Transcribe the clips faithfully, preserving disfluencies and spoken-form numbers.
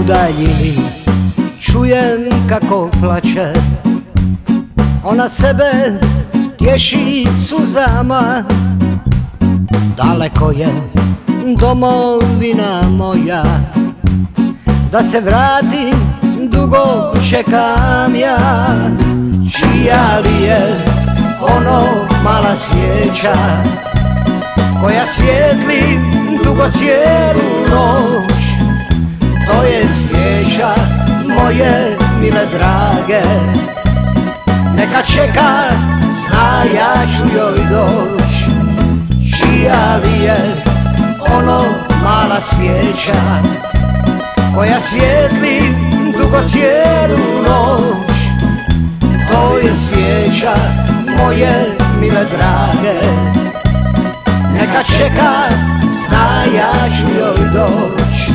daljini čujem kako plače. Ona sebe tješi suzama. Daleko je domovina moja, da se vratim dugo čekam ja. Čija li je ono mala svijeća koja svijetli dugo cijelu noć? To je svijeća moje mile drage, neka čeka, zna ja ću joj doć. Čija li je ono mala svijeća koja svijetli dugo cijelu noć? To je svijeća moje mile drage, neka čeka, zna ja ću joj doć.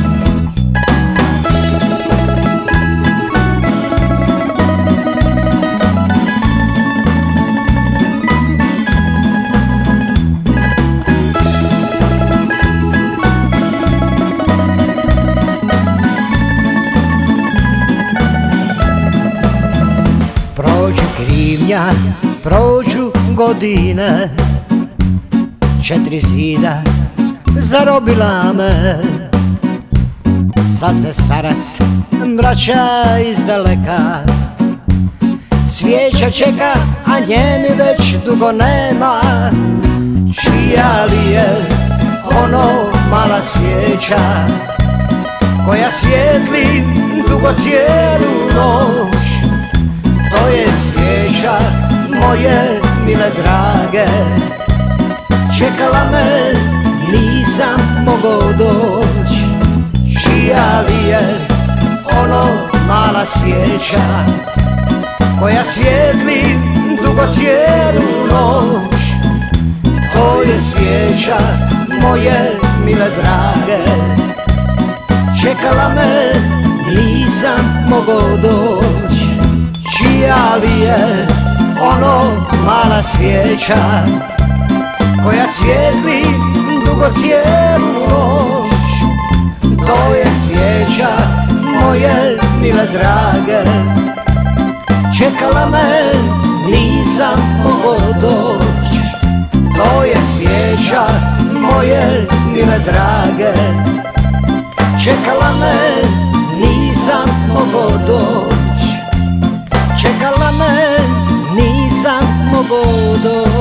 Prođe krivnja, prođu godine, četiri zida zarobila me. Sad se starac vraća iz daleka, svijeća čeka, a nje mi već dugo nema. Čija li je ono mala svijeća koja svijetli dugo cijelu noć? To je svijeća moje mile drage, čekala me, nisam mogao doć. Čija li je ono mala svijeća koja svijetli dugo cijelu noć? To je svijeća moje mile drage, čekala me, nisam mogao doć. Čija li je ono mala svijeća koja svijetli dugo cijelu noć? To je svijeća moje mile drage, čekala me, nisam mogao doć. To je svijeća moje mile drage, čekala me, nisam mogao doć. Čekala me, nisam mogao doć.